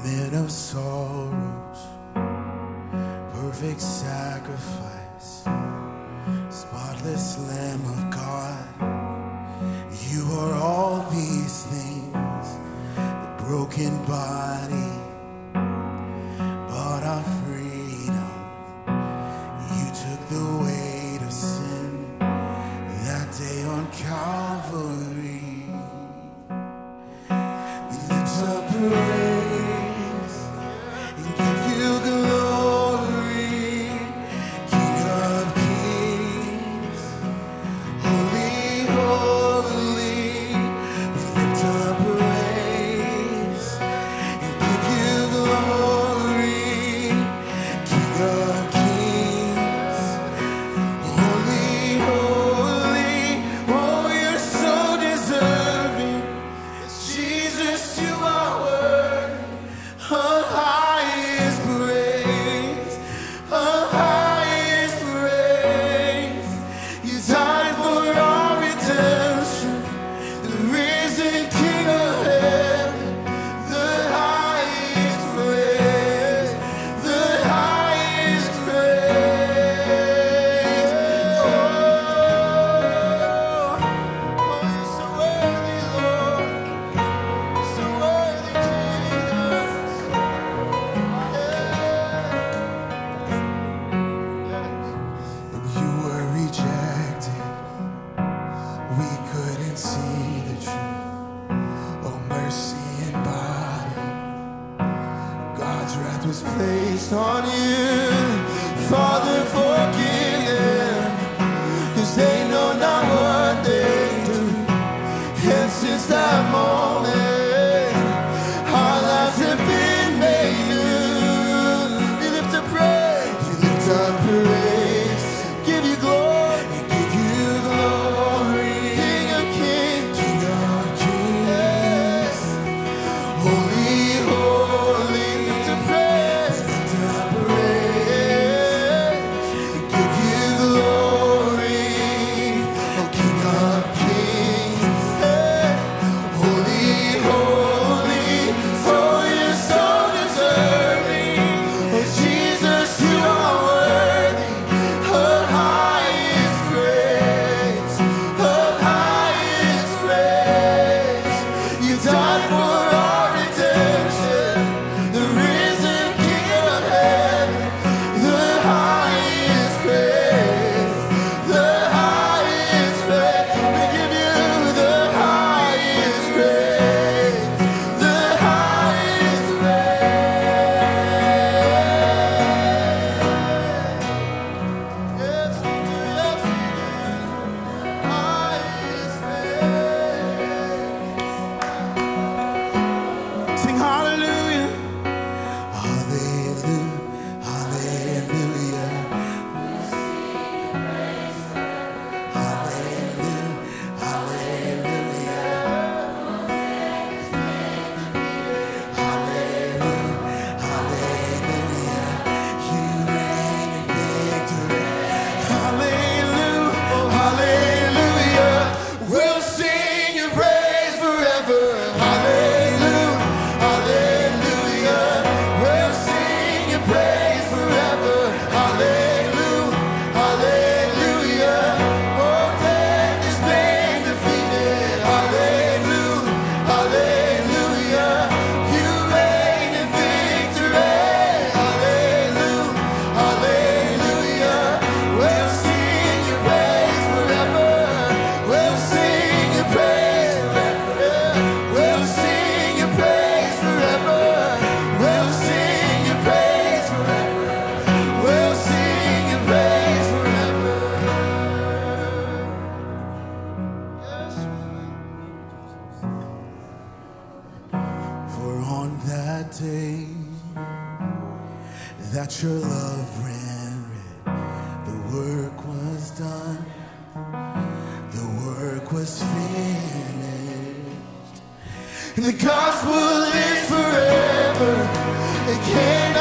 man of sorrows, perfect sacrifice, spotless Lamb of God. You are all these things, the broken body bought our freedom. You took the weight of sin that day on Calvary. We lift up praise and give you glory, King of Kings, holy, holy. We lift up praise and give you glory, King of Kings, holy, holy. Oh, you're so deserving. Jesus, you are worthy of highest praise, of highest praise. You died for our redemption, the risen King of heaven, the highest praise, the highest praise. Oh, you're so worthy, Lord. So worthy, Jesus. And you were rejected. We couldn't see the truth. Oh, mercy and body. God's wrath was placed on you. Father, forgive them, 'cause they know not what they do. And since that moment, our lives have been made new. We lift up praise, we lift up praise, give you glory, give you glory. King of kings, King of kings, holy, holy. Lift up praise, lift up praise, give you glory, oh King of kings. Holy, holy, oh, you're so deserving. Oh, Jesus, you are worthy of highest praise, of highest praise. You died for our redemption, the risen King of heaven, the highest praise, the highest praise. We give you the highest praise, the highest praise. Yes, we do, yes, we do. Highest praise. Sing hallelujah. Hallelujah, hallelujah. Hallelujah, hallelujah. Hallelujah, hallelujah. You reign in victory. Hallelujah, hallelujah. We'll sing your praise forever. Hallelujah, hallelujah. We'll sing your praise forever. Hallelujah, hallelujah. Oh, death has been defeated. Hallelujah, hallelujah. You reign in victory. Hallelujah, hallelujah. We'll sing your praise forever. We'll sing your praise forever. We'll sing your praise forever. We'll sing your praise forever. We'll sing your praise forever. Yes, for on that day that your love ran red, the work was done, the work was finished. And the gospel lives forever. It can't